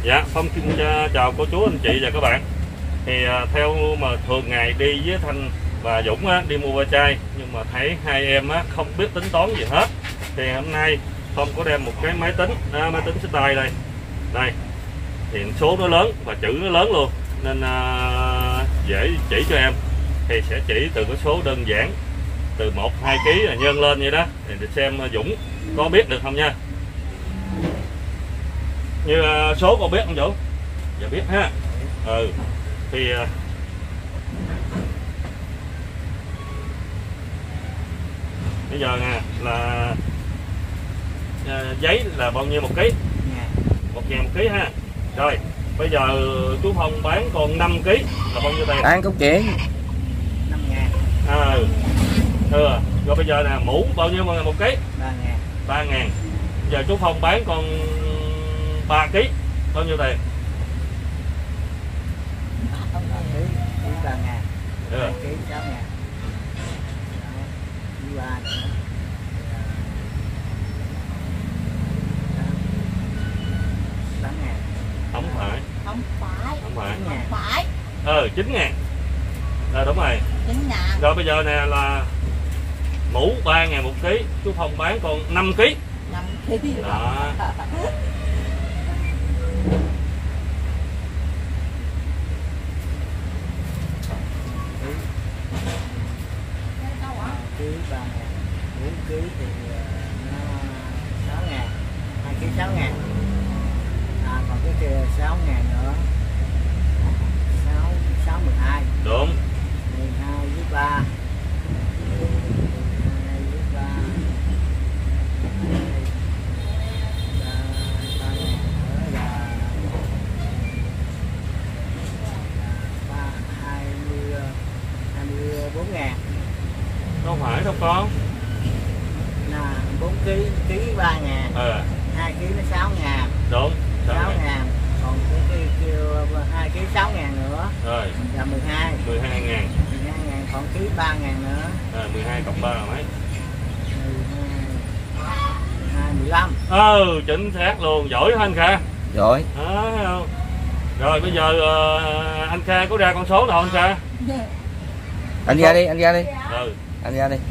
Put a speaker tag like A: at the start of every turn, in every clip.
A: Dạ, Phong xin chào cô chú, anh chị và các bạn. Thì theo mà thường ngày đi với Thanh và Dũng á, đi mua ve chai, nhưng mà thấy hai em á, không biết tính toán gì hết. Thì hôm nay Phong có đem một cái máy tính xách tay đây. Đây, thì số nó lớn và chữ nó lớn luôn, nên dễ chỉ cho em. Thì sẽ chỉ từ cái số đơn giản, từ 1-2 kg là nhân lên vậy đó. Thì để xem Dũng có biết được không nha. Như số con biết không Dũng? Dạ biết ha. Thì bây giờ nè là giấy là bao nhiêu 1 kg? 1.000 1 kg ha. Rồi bây giờ chú Phong bán còn 5 kg là bao nhiêu tiền?
B: Ăn cốc chuyện
A: 5.000. Rồi bây giờ nè mũ bao nhiêu 1 kg? 3.000. Giờ chú Phong bán còn 3 kg bao nhiêu tiền?
C: 3.000.
A: Ừ.
C: 2 kg 6.000. Đó, 3 nữa. 8.000.
A: Không phải.
D: Không phải.
A: 9.000. Đúng rồi.
D: 9.000.
A: Rồi bây giờ nè là mũ 3.000 1 kg, chú Phong bán còn 5 kg.
D: 5 kg.
A: Đó.
C: Ký 3.000, 4 kg thì nó 6.000, 2 kg 6.000. Còn cái kia 6.000 nữa. 6 12.
A: Đúng.
C: 12 với 3. 12 với 3. 3.000 nữa là 24.000.
A: Không phải đâu con.
C: Là 4 kg, ký 3.000. 2 kg nó 6.000.
A: Đúng.
C: 6.000. Còn cái kêu 2 kg 6.000 nữa.
A: Rồi.
C: Là 12.
A: 12.000.
C: 12.000 còn ký 3.000 nữa.
A: 12 cộng 3 là mấy?
C: 15.
A: Chính xác luôn, giỏi hả anh Kha?
B: rồi.
A: Rồi bây giờ anh Kha có ra con số nào anh Kha?
B: Anh ra đi, anh ra đi.
A: Ừ.
B: Anh ra đi.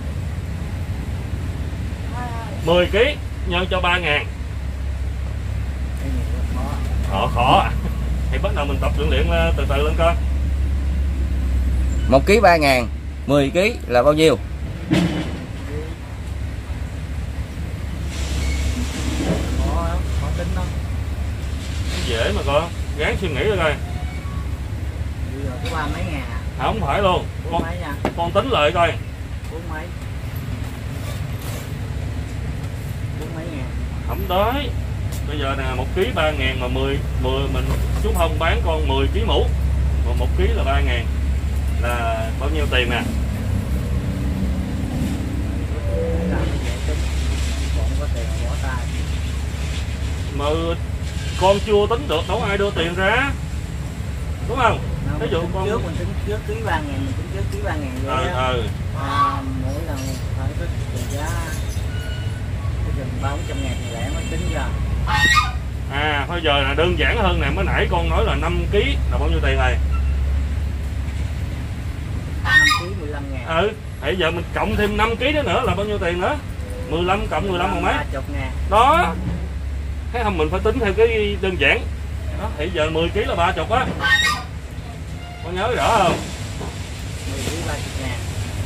A: 10 kg nhân cho 3.000. Khó. Thì bắt đầu mình tập luyện từ từ lên coi.
B: 1 kg 3.000, 10 kg là bao nhiêu?
C: Khó tính không?
A: Dễ mà con, gắng suy nghĩ rồi coi.
C: Bây giờ có 3 mấy ngàn à?
A: Không phải luôn.
C: 4 mấy nha.
A: Con tính lại coi.
C: 4 mấy. 4 mấy ngàn.
A: Không đấy. Bây giờ nè 1 kg 3.000 mà 10 mình chú Phong bán con 10 kg mũ. Còn 1 kg là 3.000. Là bao nhiêu tiền nè? Mà con chưa tính được đâu ai đưa tiền ra, đúng không? Ví dụ con
C: trước mình tính trước ký 3.000, mình tính trước ký 3.000 vậy đó. Mỗi lần phải có tiền giá chừng 300-400 ngàn thì lẻ mới tính ra.
A: Bây giờ là đơn giản hơn nè, mới nãy con nói là 5 kg là bao nhiêu tiền này?
C: 5 kg 15 ngàn.
A: Bây giờ mình cộng thêm 5 kg đó nữa là bao nhiêu tiền nữa? 15 cộng 15 bằng mấy?
C: 30 ngàn.
A: Đó. Thấy không, mình phải tính theo cái đơn giản. Đó, thì giờ 10 kg là 30 á. Con nhớ rõ không?
C: 10 kg 30 ngàn.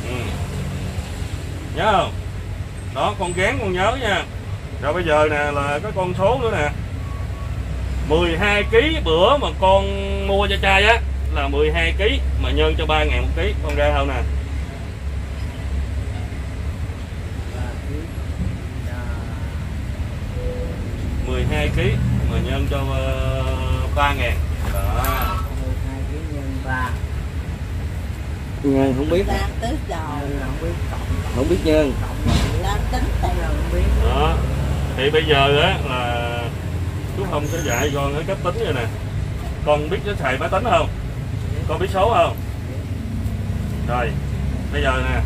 A: Nhớ không? Đó, con gán con nhớ nha. Rồi bây giờ nè là cái con số nữa nè. 12 kg bữa mà con mua cho trai á là 12 kg mà nhân cho 3.000 1 kg, con ra không nè? 12 kg mà nhân cho 3.000. Đó.
C: 12 kg nhân 3.
B: Nhân không biết.
D: Đang tới giờ.
B: Không biết nhân.
D: Đang tính tiền
C: không biết.
A: Đó. Thì bây giờ á là chú Phong sẽ dạy con cái cách tính vậy nè. Con biết cái xài máy tính không? Con biết số không? Rồi. Bây giờ nè.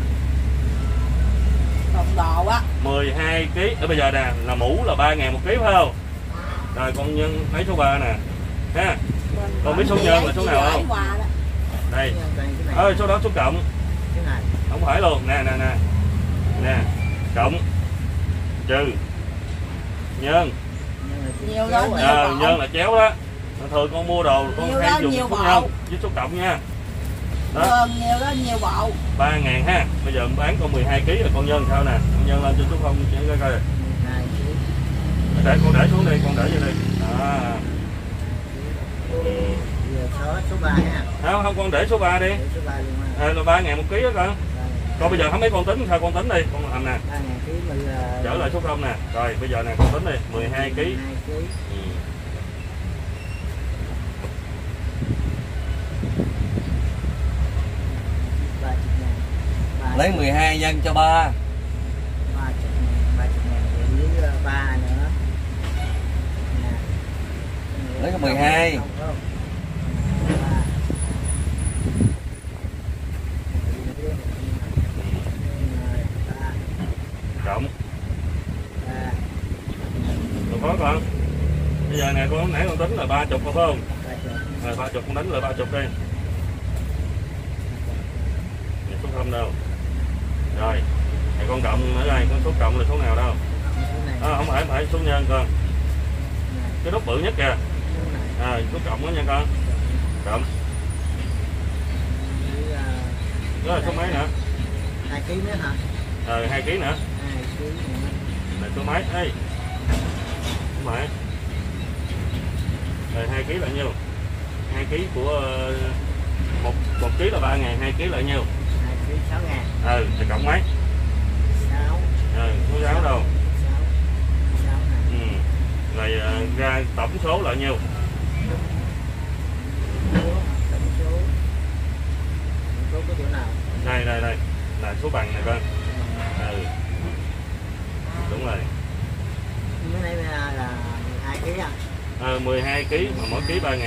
D: Đồng đồ á.
A: 12 kg. Bây giờ nè là mũ là 3.000 1 kg phải không? Rồi con Nhân lấy số 3 nè ha. Con biết số nhân là số nào không? Đây. Số đó số cộng. Không phải luôn. Nè. Nè. Cộng. Trừ. Nhân.
D: Nhiều đó,
A: nhân là chéo đó. Thường con mua đồ con hay dùng số nhân với số cộng nha.
D: Đó. Nhiều đó, nhiều bộ.
A: 3.000 ha. Bây giờ bán con 12 kg là con Nhân sao nè. Con Nhân lên cho chú Phong chỉ coi. Để con để xuống đây, con để vô đây.
C: Số 3 nha.
A: Không, con để số 3 đi.
C: Số 3 luôn
A: là 3.000 một ký đó con. Con bây giờ không mấy con tính sao con tính đi, con làm nè.
C: 3.000 ký mình
A: trở lại số 0 nè. Rồi bây giờ nè con tính đi, 12 kg.
B: Lấy 12 nhân cho 3.
C: 30.000 với 3 nữa.
B: Lấy cái 12.
A: Cộng. Còn có con. Bây giờ nè con nãy con tính là 30 phải không? Rồi 30 con đánh là 30 đi. Số 0 đâu? Rồi. Này con cộng ở đây, con số cộng là số nào đâu? Không phải số nhân con. Cái nút bự nhất kìa. Số cộng đó nha con. Cộng. Đó là số mấy nữa?
C: 2 kg nữa hả?
A: 2 kg nữa.
C: 2 kg nữa.
A: Này số mấy? Ê. Số mấy? Rồi 2 kg là nhiêu? 2 kg của 1 kg là 3.000, 2 kg là nhiêu?
C: 2 kg 6.000.
A: Thì cộng mấy?
C: 6.
A: Số 6 đâu?
C: 6 nè.
A: Rồi ra tổng số là nhiêu?
C: Tổng số có chỗ nào?
A: Đây là số bằng này con. Đúng rồi.
C: Cái này là 12 kg à?
A: 12 kg mà mỗi ký 3.000.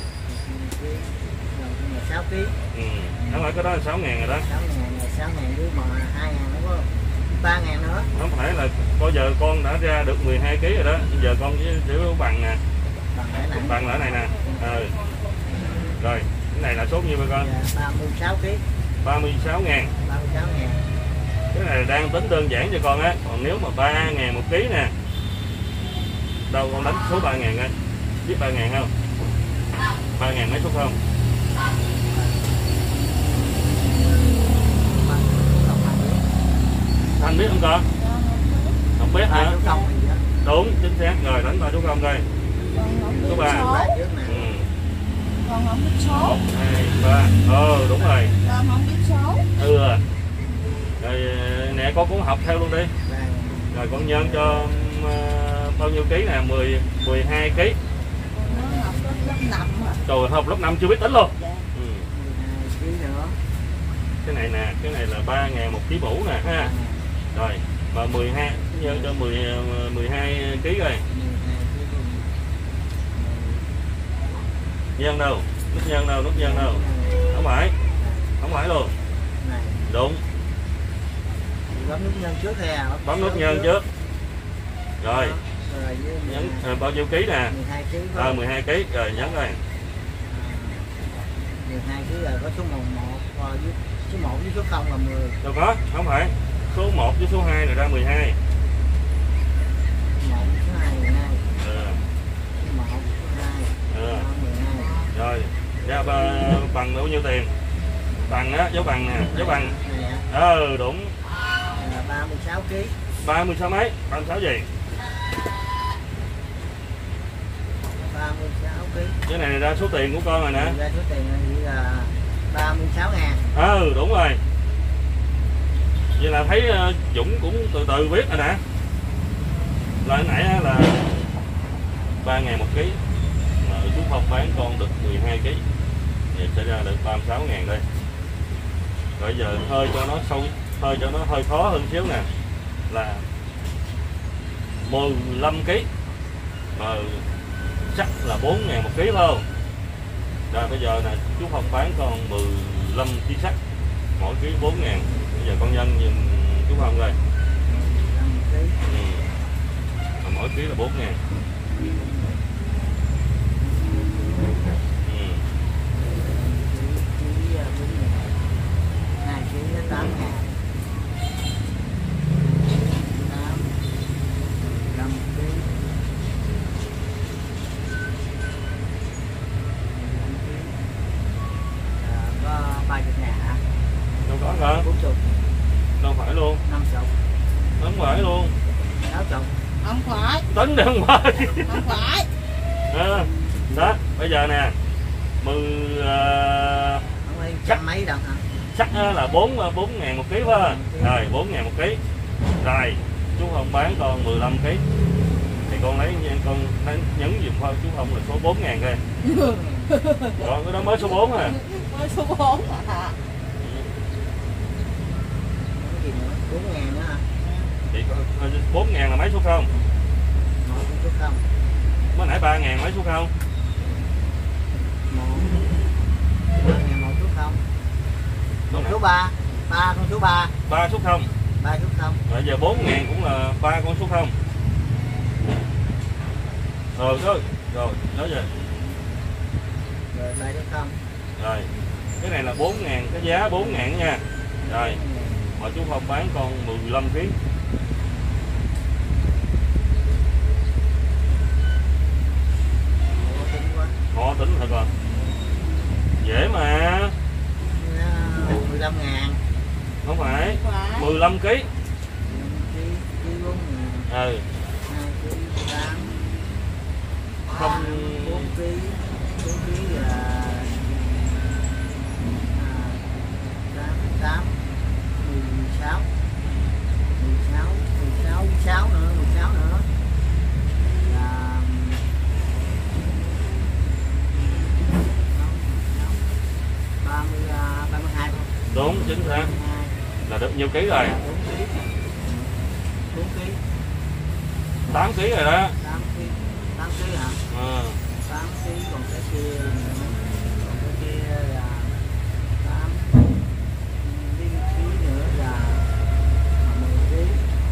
C: 6 kg.
A: Không phải cái đó là 6.000 rồi đó.
C: 6.000 với mà 2.000 nó có 3.000 nữa.
A: Không phải là bây giờ con đã ra được 12 kg rồi đó. Bây giờ con chỉ bằng nè. Bằng ở này nè. Rồi, cái này là số nhiêu bà con?
C: 36 kg.
A: 36.000.
C: 36.000.
A: Cái này đang tính đơn giản cho con á. Còn nếu mà 3.000 một ký nè. Đâu con đánh số 3.000 á. Biết 3.000 không? 3.000 mấy số không? Anh biết không con? Không biết hả? Đúng, chính xác. Rồi đánh 3 số 0 coi. Số 3.
D: Con không biết số.
A: 1, 2, 3. Đúng rồi.
D: Con không biết số.
A: Rồi nè con cũng học theo luôn đi. Rồi con nhân cho bao nhiêu ký nè? 12 kg.
D: Nó học lớp 5 hả?
A: Trời, học lớp 5 chưa biết tính luôn.
C: Ký nữa.
A: Cái này nè, cái này là 3.000 một ký mũ nè ha. Rồi, mà 12 nhân cho 12 kg rồi. Nhân đâu? Nút nhân đâu? Nút nhân đâu? Không phải luôn. Đúng.
C: Bấm nút nhân trước ha.
A: Bấm nút nhân trước. Rồi. Nhấn bao nhiêu ký nè?
C: 12 kg.
A: 12 kg rồi nhấn rồi.
C: 12 kg rồi có số 1 với số 1 với số 0 là 10.
A: Đâu có, không phải. Số 1 với số 2 là ra 12.
C: 1 với số 2 12. 1 với số 2. 12.
A: Rồi, ra bằng bao nhiêu tiền? Bằng á, dấu bằng nè, dấu bằng. Đúng.
C: Là 36 kg.
A: 36 mấy? 36 gì?
C: 36 kg.
A: Cái này ra số tiền của con rồi nè.
C: Ra số tiền là 36.000.
A: Đúng rồi. Vậy là thấy Dũng cũng từ từ viết rồi nè. Là nãy là 3.000 một ký. Mà chú Phong bán con được 12 kg. Vậy sẽ ra được 36.000 đây. Rồi giờ hơi cho nó sâu, hơi cho nó hơi khó hơn xíu nè. Là 15 kg. Mà chắc là 4.000 một ký phải không? Rồi bây giờ nè, chú Phong bán con 15 kg sắt, mỗi ký 4.000. Bây giờ con nhân nhìn chú Phong coi. Mà mỗi ký là 4.000. Đâu có hả?
C: 40.
A: Đâu phải luôn.
C: 50.
A: Không phải luôn.
C: 60.
D: Không phải.
A: Tính đi không phải.
D: Không phải.
A: Đó, bây giờ nè 10
C: Không phải trăm mấy đồng hả?
A: sắc là 4 ngàn một ký phải không? Rồi 4 ngàn một ký. Rồi chú Hồng bán con 15 ký. Thì con lấy con nhấn dùm thôi chú Hồng là số 4 ngàn coi. Còn cái đó mới số 4 à.
D: Mới số 4 à.
C: Cái gì nữa? 4 ngàn nữa hả?
A: Thì 4 ngàn là mấy số không?
C: Một số không.
A: Mới nãy 3 ngàn mấy số không?
C: 3 ngàn một số không. Một số 3. 3 con số 3.
A: 3 số không.
C: 3 số không.
A: Rồi giờ 4 ngàn cũng là 3 con số không. Rồi đó, rồi nói về.
C: Rồi 3 số không.
A: Rồi cái này là 4 ngàn, cái giá 4 ngàn nha. Rồi mà chú Phong bán con 15 kg. Họ tính thật rồi. Dễ mà.
C: 15 ngàn.
A: Không phải.
D: Không phải.
A: 15 kg.
C: Ký 4 ngàn.
A: Ừ.
C: 2 ký 8.
A: Không
C: 4 ký. 4 ký là 8 16 16 nữa, 16 nữa là 32 không?
A: đúng chính xác. Là được nhiêu ký rồi?
C: 4 ký.
A: 8 kg rồi đó.
C: 8 ký hả? 8 ký còn cái kia nữa. Còn cái kia là 8 ký nữa là 10 ký.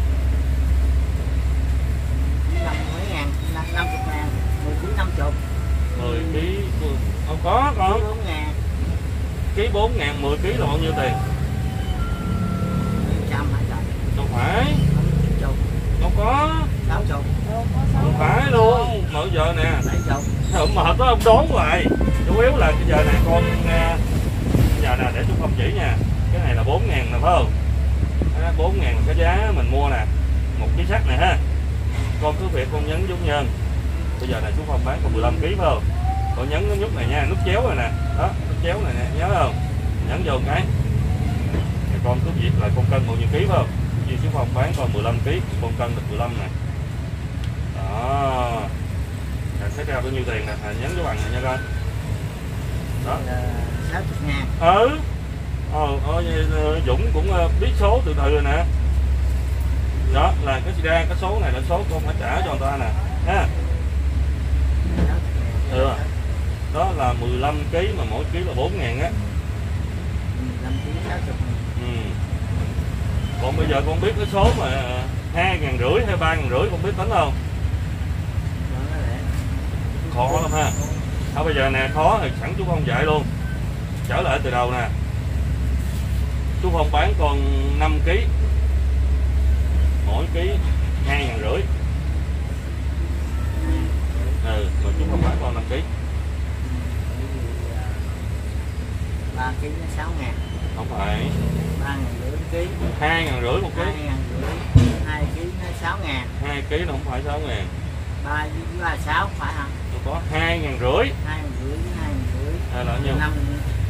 C: 5 mấy ngàn, 50 ngàn, 10 ký 50.
A: 10 kg không có con.
C: 4 ngàn.
A: Ký 4 ngàn 10 kg là bao nhiêu tiền?
C: 100 hả trời?
A: Không phải.
C: 50.
A: Không có.
C: 60.
A: Không phải luôn. Mà giờ nè.
C: 70.
A: Không mệt đó ông đón hoài. Chủ yếu là cái giờ này con giờ nè để chú Phong chỉ nha. Cái này là 4 ngàn nè phải không? 4 ngàn là cái giá mình mua nè. Một ký sắt này ha. Con cứ việc con nhấn giống nhân. Bây giờ này chú Phong bán còn 15 kg phải không? Con nhấn cái nút này nha, nút chéo này nè. Đó, nút chéo này nè, nhớ không? Nhấn vô cái. Thì con cứ việc là con cân bao nhiêu ký phải không? Vì chú Phong bán còn 15 kg, con cân được 15 nè. Đó. Rồi sẽ ra bao nhiêu tiền nè, nhấn cái bằng này nha con. Đó.
C: 60 ngàn.
A: Dũng cũng biết số từ từ rồi nè. Đó là cái số này là số con phải trả cho người ta nè ha. Đó là 15 kg mà mỗi ký là 4 ngàn á.
C: 15 kg 60 ngàn.
A: Còn bây giờ con biết cái số mà 2.500 hay 3.500 con biết tính không? Khó lắm ha. Bây giờ nè khó thì sẵn chú Phong dạy luôn. Trở lại từ đầu nè. Chú Phong bán con 5 kg. Mỗi ký 2.500. Mà chú Phong bán con 5 kg.
C: 3 kg nó 6 ngàn.
A: Không phải.
C: 3.500 ký.
A: 2.500 một ký.
C: 2.500. 2 kg nó 6 ngàn.
A: 2 kg nó không phải 6 ngàn.
C: 3 với 3 6 phải hả?
A: Có 2.500.
C: 2.500 với 2.500.
A: Hay là nhiêu?
C: 5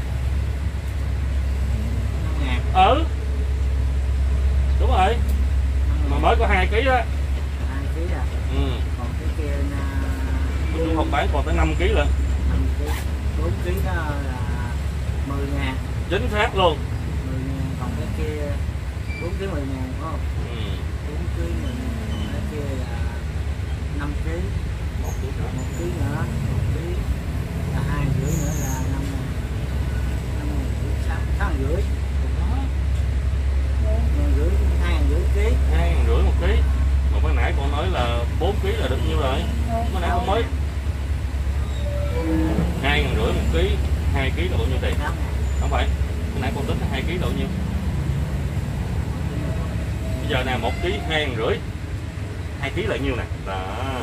C: ngàn.
A: Đúng rồi. Mà mới có 2 kg đó.
C: 2 kg à? Còn cái kia
A: Chú Phong bán còn tới 5 kg lận.
C: 5 kg. 4 kg đó là 10 ngàn.
A: Chính xác luôn.
C: 10 ngàn, còn cái kia 4 kg 10 ngàn phải không? 4 kg 10 ngàn, còn cái kia là 5 kg. 1 kg nữa. 1 kg nữa. 1 kg là 2.500 nữa là 5 ngàn. 5 ngàn, 6.500. 2.500 kg.
A: 2.500 một ký. Mà mới nãy con nói là 4 kg là được nhiêu rồi? Mới nãy không mới. 2.500 một ký, 2 ký là bao nhiêu tiền? Không phải. Mới nãy con tính 2 ký là bao nhiêu? Bây giờ nè 1 ký 2.500, 2 ký là nhiêu nè? Đó.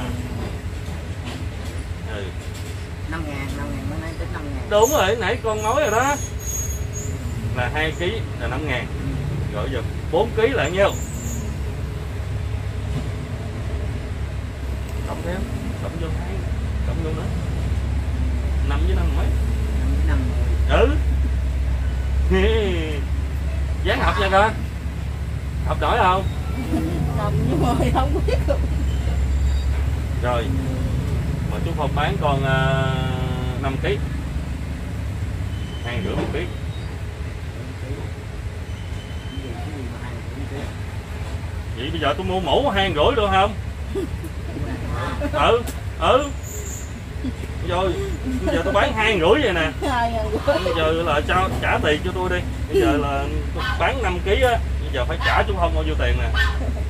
C: 5.000 mới nãy tính 5.000.
A: Đúng rồi, nãy con nói rồi đó. Là 2 ký là 5.000. Rồi giờ 4 ký là nhiêu? Cộng thêm, cộng vô 2, cộng vô nữa. 5 với 5 mấy?
C: 5 với 5.
A: Dán học nha con. Học nổi không?
D: 5 với 10 không biết được.
A: Rồi. Mà chú Phong bán con 5 kg. 2.500 1 kg. Vậy bây giờ tôi mua mũ 2.500 được không? Rồi bây giờ tôi bán 2.500 vậy nè.
D: 2.500.
A: Bây giờ là trả tiền cho tôi đi. Bây giờ là tôi bán 5 kg á, bây giờ phải trả chú Phong bao nhiêu tiền nè?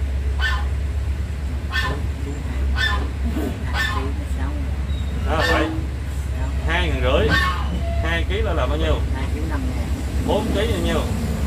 A: Đó phải 2.500, 2 kg là bao nhiêu?
C: 2 kg 5.000.
A: 4 kg bao nhiêu?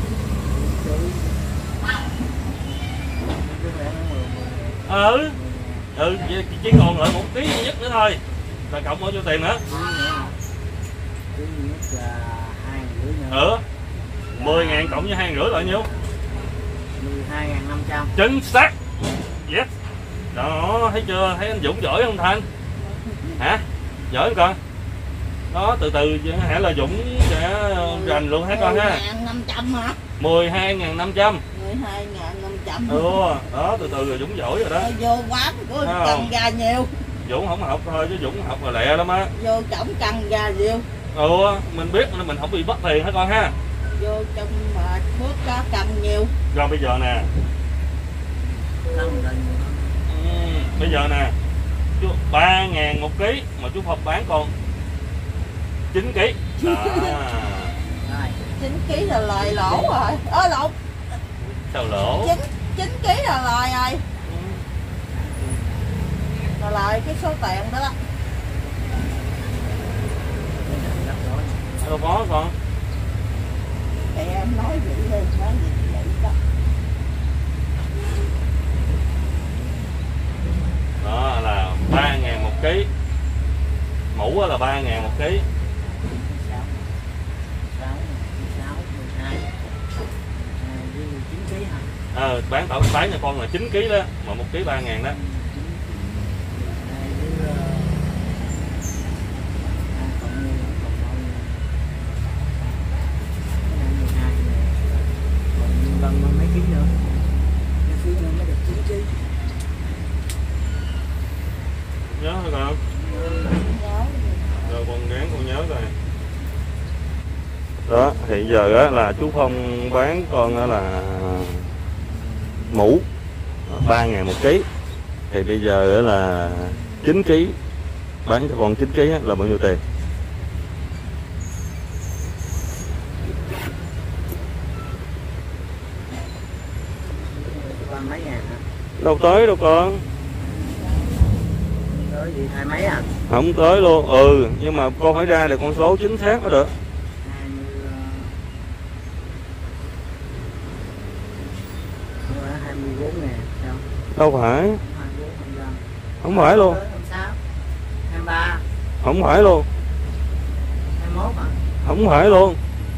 A: Vậy chỉ còn lại 1 kg duy nhất nữa thôi. Là cộng bao nhiêu tiền nữa?
C: Ký duy nhất là 2.500 nữa.
A: 10.000 cộng với 2.500 là bao nhiêu?
C: 12.500.
A: Chính xác. Yes. Đó, thấy chưa? Thấy anh Dũng giỏi không Thanh? Hả? Giỏi không con? Đó, từ từ hả là Dũng sẽ rành luôn hết con ha.
D: 12.500 hả?
A: 12.500.
D: 12.500.
A: Đó, từ từ rồi Dũng giỏi rồi đó.
D: Vô quán của cần gà nhiều.
A: Dũng không học thôi chứ Dũng học là lẹ lắm á.
D: Vô trỏng cần gà nhiều.
A: Mình biết nên mình không bị mất tiền hết con ha.
D: Vô trong mà phước có cần nhiều.
A: Rồi bây giờ nè. Bây giờ nè. 3.000 1 kg mà chú Phong bán con 9 kg. Đó.
D: 9 kg là lời lỗ rồi. Lộn.
A: Sao lỗ?
D: 9 kg là lời rồi. Là lời cái số tiền đó đó.
A: Đâu có con.
D: Thì em nói vậy lên, nói vậy đó.
A: Đó là 3.000 1 kg. Mũ là 3.000 1 kg.
C: 9 kg hả?
A: Bán cho con là 9 kg đó, mà 1 kg 3.000 đó.
C: Còn mấy ký nữa? Mấy ký nữa mới được 9 kg.
A: Nhớ hả con? Rồi con gán con nhớ rồi. Đó, hiện giờ á, là chú Phong bán con á, là mũ 3.000 1 kg. Thì bây giờ á, là 9 kg. Bán cho con 9 kg á, là bao nhiêu tiền?
C: Mấy ngàn hả?
A: Đâu tới đâu con.
C: Tới gì 20 mấy à?
A: Không tới luôn. Nhưng mà con phải ra được con số chính xác mới được.
C: 24 ngàn sao?
A: Đâu phải.
C: 24, 25.
A: Không phải luôn.
C: 26, 23.
A: Không phải luôn.
C: 21 hả?
A: Không phải luôn.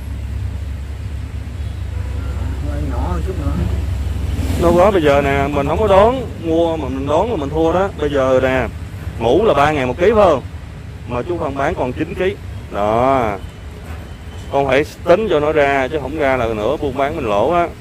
C: Nhỏ hơn chút nữa.
A: Đâu có, bây giờ nè, mình không có đón mua mà mình đón là mình thua đó. Bây giờ nè, mũ là 3.000 1 kg phải không? Mà chú Phong bán còn 9 kg. Đó. Con phải tính cho nó ra chứ không ra là nữa buôn bán mình lỗ á.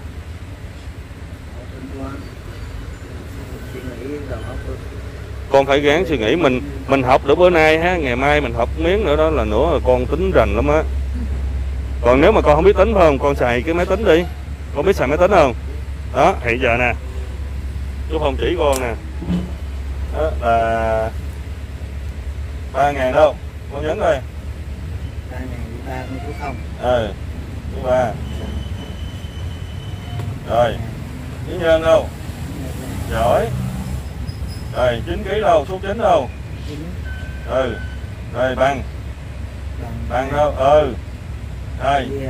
A: Con phải gắng suy nghĩ, mình học được bữa nay ha, ngày mai mình học miếng nữa đó là nữa là con tính rành lắm á. Còn nếu mà con không biết tính phải không, con xài cái máy tính đi. Con biết xài máy tính không? Đó, hiện giờ nè, chú Phong chỉ con nè. Đó là 3.000 đâu, con nhấn coi.
C: 3.000 con chú Phong.
A: Chú 3. Rồi, nhớ nhân đâu? Giỏi. Rồi 9 kg đâu, số 9 đâu?
C: 9.
A: Ừ. Rồi bằng
C: Bằng
A: đâu? Ừ. Rồi.
C: thì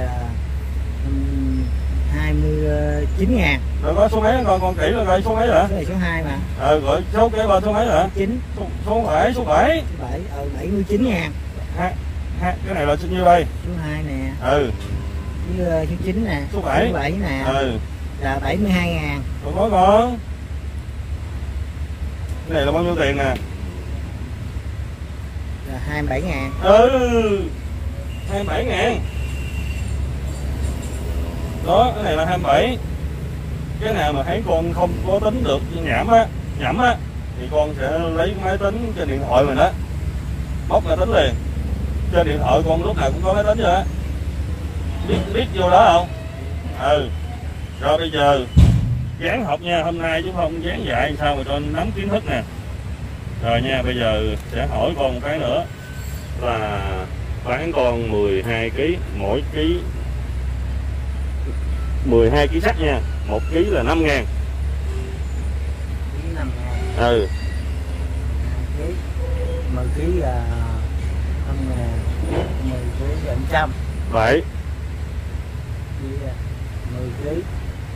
C: 29.000.
A: Rồi có số mấy con kỹ là coi số mấy hả?
C: Số này số 2 mà.
A: Rồi số kế bên số mấy hả?
C: 9.
A: Số 7, số 7.
C: Số 7 79.000.
A: Cái này là số nhiêu đây?
C: Số 2 nè.
A: Ừ.
C: Với số 9 nè.
A: Số 7.
C: Số 7 nè.
A: Ừ.
C: Là 72.000.
A: Rồi có con. Cái này là bao nhiêu tiền nè?
C: Là 27.000.
A: Ừ. 27.000. Đó, cái này là 27. Cái nào mà thấy con không có tính được nhẩm á thì con sẽ lấy cái máy tính trên điện thoại mình đó, bóc ra tính liền. Trên điện thoại con lúc nào cũng có máy tính rồi á, biết vô đó không? Ừ. Rồi bây giờ dán học nha, hôm nay chú Phong dán dạy sao mà cho nắm kiến thức nè. Rồi nha, bây giờ sẽ hỏi con một cái nữa là bán con 12 kg, mỗi ký 12 kg sắt nha, 1 kg là 5.000.
C: 5.000.
A: Ừ.
C: 10 kg là 5.000. 10 kg là 100.
A: 7.
C: 10 kg. 10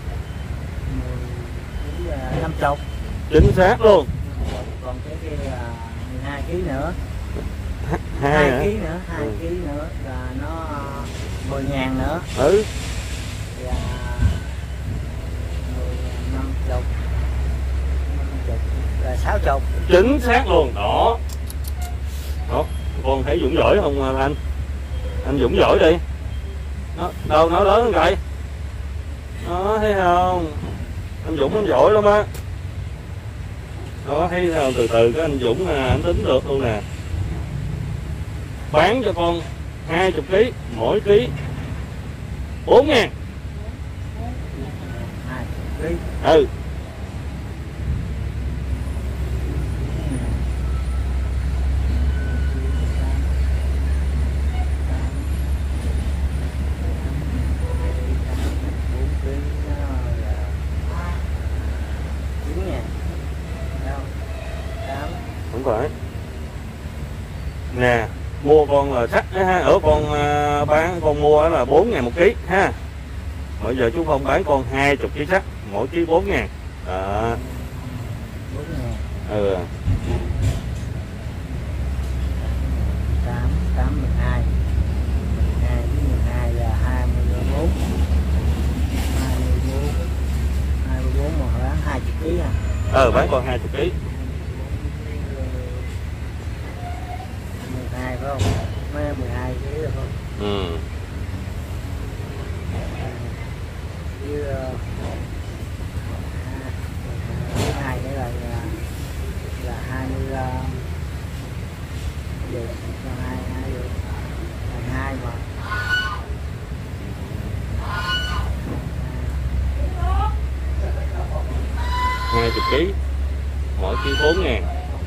C: kg là 50.
A: Chính xác luôn.
C: Còn cái kia là 12 kg nữa.
A: 2
C: kg nữa, 2 kg nữa là nó 10.000 nữa.
A: Ừ.
C: Là 50 là 60.
A: Chính xác luôn đó. Đó, con thấy Dũng giỏi không anh? Anh Dũng giỏi đi. Đó, đâu nói lớn vậy? Đó, thấy không? Anh Dũng anh giỏi lắm á. Đó, thấy sao, từ từ cái anh Dũng anh tính được luôn nè. Bán cho con 20 kg, mỗi ký 4.000.
C: 20 kg.
A: Ừ. Không phải. Nè, mua con là sắt ha, ở con bán con mua là 4.000 một ký ha. Bây giờ chú Phong bán con 20 kg sắt, mỗi ký 4.000. Đó.
C: 4.000.
A: Ừ.
C: 12 với 12 là 24. 24 mà bán 20 kg à.
A: Bán con 20 kg.
C: 12 phải không? 12 kg được không?
A: Ừ.
C: Với 2 nữa là 20 được 2 mà
A: 20 kg, mỗi ký 4.000.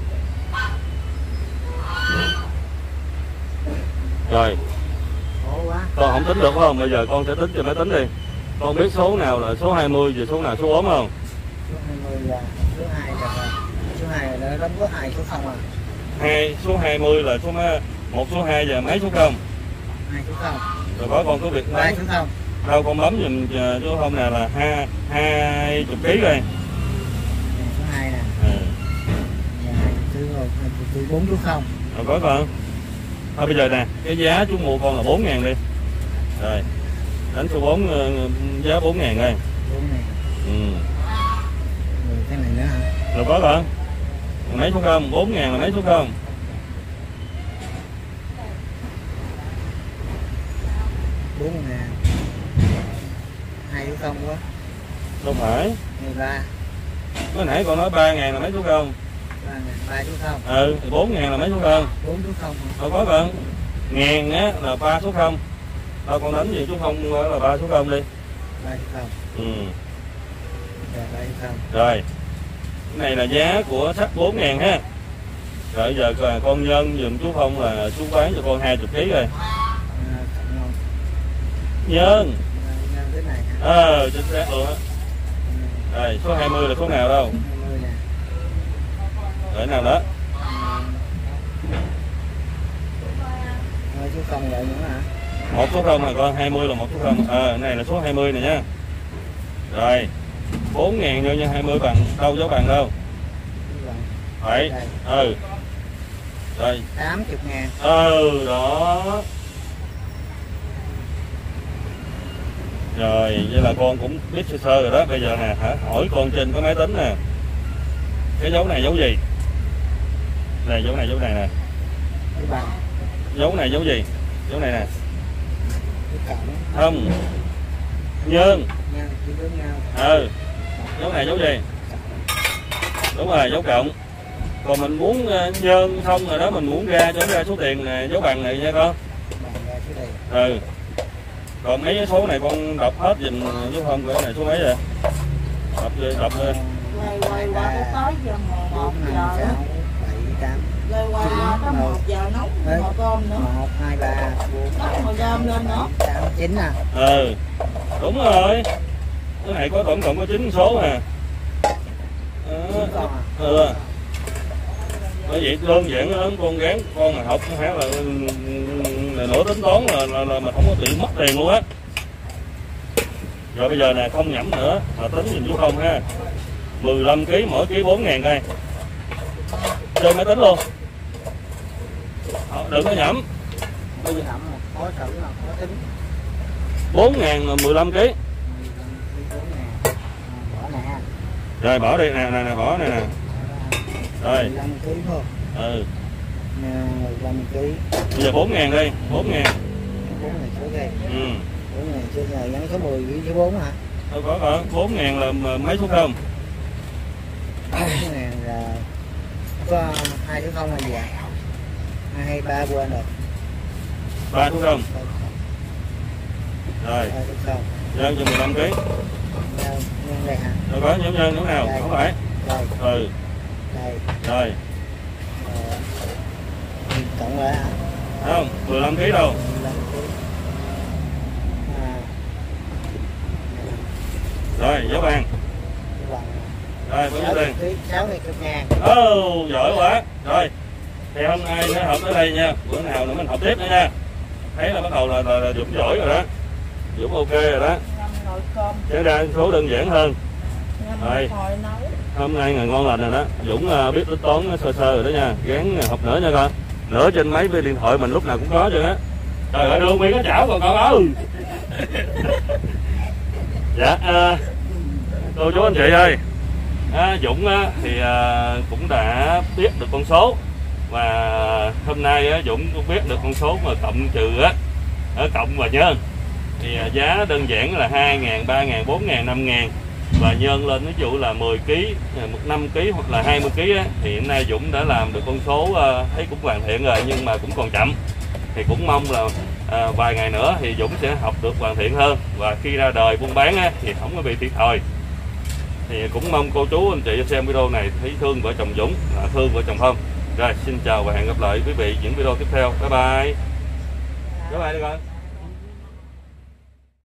A: Rồi, con không tính được phải không? Bây giờ con sẽ tính cho máy tính đi. Con biết số nào là số 20 và số nào số 4 không?
C: Số 20 là số 2 là số 2 là nó có 2 số 0 à.
A: Số 20 là số 1 số 2 và mấy số 0?
C: 2 số 0.
A: Rồi có con có việc
C: 3 số 0.
A: Đâu con bấm giùm số 0 nào là 20 kg rồi.
C: Số 2 nè.
A: Ừ.
C: 4 số 0.
A: Rồi có con. Thôi bây giờ nè, cái giá chú mua con là 4.000 đi. Rồi. Đánh số 4 giá 4.000 đây.
C: 4.000.
A: Ừ.
C: Rồi cái này nữa hả?
A: Rồi có con. Mấy số 0? 4.000 là mấy số 0?
C: 4.000. 2 số 0 quá.
A: Đâu phải.
C: 13.
A: Mới nãy con nói 3.000 là mấy số 0?
C: 3 số 0.
A: Ừ, thì 4.000 là mấy số 0?
C: 4 số 0.
A: Đâu có con. Ngàn á là 3 số 0. Đâu con đánh gì chú không là 3 số 0 đi.
C: 3 số 0.
A: Ừ.
C: Rồi 3 số 0.
A: Rồi. Cái này là giá của sắt 4.000 ha. Rồi giờ con nhân dùm chú Phong là chú bán cho con 20 kg rồi. Nhân.
C: Cái này.
A: Chính xác luôn á. Rồi số 20 là số nào đâu?
C: 20 nè.
A: Rồi nào đó.
C: Rồi số 0 rồi nữa hả?
A: 1 số 0 này con, 20 là 1 số 0. Cái này là số 20 này nha. Rồi 4.000 vô nha, 20 bằng đâu dấu bằng đâu. Phải. Rồi
C: 80.000.
A: Đó. Rồi vậy là con cũng biết sơ sơ rồi đó. Bây giờ nè hả, hỏi con trên có máy tính nè, cái dấu này dấu gì? Này dấu này dấu này nè. Dấu này dấu gì? Dấu này nè. Không. Nhân. Dấu này dấu gì? Đúng rồi, dấu cộng. Còn mình muốn nhân xong rồi đó, mình muốn ra cho ra số tiền này, dấu bằng này nha con. Còn mấy số này con đọc hết dùm chứ không, cái này số mấy vậy? Đọc lên.
D: Quay qua tới giờ 1 giờ.
C: 7, 8.
D: Quay qua tới 1 giờ nấu nồi cơm nữa.
C: 1, 2, 3, 4,
D: nấu nồi cơm lên nữa.
C: 8, 9 à.
A: Đúng rồi. Cái này có tổng cộng có 9 số nè. Bởi vậy đơn giản lắm, con gán con mà học phải là nửa tính toán là mình không có bị mất tiền luôn á. Rồi bây giờ nè, không nhẩm nữa mà tính nhìn chú không ha. 15 kg mỗi ký 4.000 đây. Chơi máy tính luôn. Đừng có nhẩm. 4.000 là 15 kg. Rồi bỏ đi nè, bỏ này nè. Rồi.
C: 15 kg thôi. 15 kg.
A: Bây giờ 4.000 đi, 4.000.
C: 4 này số đây. 4 này số này gắn số 10 với số 4 hả?
A: Đâu có 4.000 là mấy số không?
C: 4.000 là có 2 số 0 là gì ạ? 2 hay 3 quên rồi.
A: 3 số không? Rồi.
C: 3 số 0.
A: Nhân cho 15 kg.
C: Nhân đây hả?
A: Đâu có nhân chỗ nào? Không phải.
C: Đây.
A: Đây.
C: Rồi. Cộng lại hả?
A: Không, 15 kg đâu.
C: 15 kg.
A: Rồi, dấu bàn. Rồi, bao nhiêu tiền?
C: 60.000.
A: Giỏi quá. Rồi. Thì hôm nay nó học tới đây nha. Bữa nào nữa mình học tiếp nữa nha. Thấy là bắt đầu là Dũng giỏi rồi đó. Dũng ok rồi đó. Sẽ ra số đơn giản hơn. Rồi. Hôm nay ngày ngon lành rồi đó. Dũng biết tính toán sơ sơ rồi đó nha. Gán học nữa nha con. Nữa trên máy với điện thoại mình lúc nào cũng có chứ á. Trời ơi, đường mi có chảo còn con ơi. Dạ, cô chú anh chị ơi, Dũng thì cũng đã biết được con số. Và hôm nay Dũng cũng biết được con số mà cộng trừ cộng và nhân. Thì giá đơn giản là 2.000, 3.000, 4.000, 5.000. Và nhân lên ví dụ là 10 kg, 5 kg hoặc là 20 kg thì hôm nay Dũng đã làm được con số thấy cũng hoàn thiện rồi, nhưng mà cũng còn chậm. Thì cũng mong là vài ngày nữa thì Dũng sẽ học được hoàn thiện hơn, và khi ra đời buôn bán thì không có bị thiệt thòi. Thì cũng mong cô chú anh chị xem video này thấy thương vợ chồng Dũng là thương vợ chồng Phong. Rồi xin chào và hẹn gặp lại quý vị những video tiếp theo. Bye bye. Bye bye đi con.